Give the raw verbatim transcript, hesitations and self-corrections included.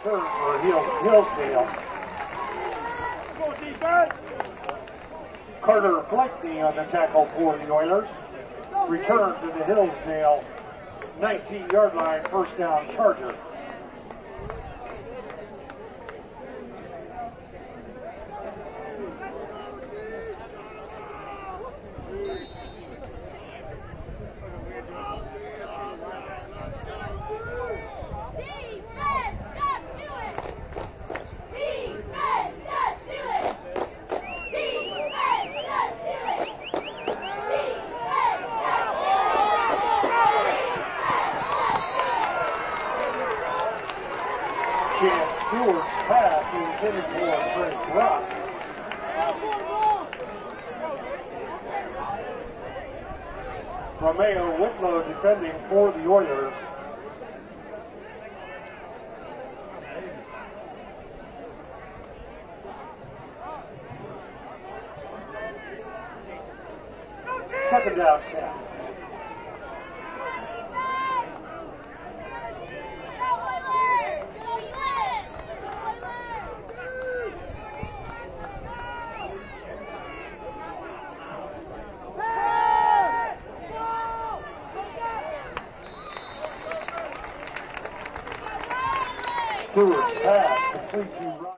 return for Hill, Hillsdale. Carter Blakeney on the tackle for the Oilers. Return to the Hillsdale nineteen-yard line, first down Charger. Stewart's pass is intended for Frank Rock. Romeo Whitlow defending for the Oilers. Second down, ten. Stewart's pass complete to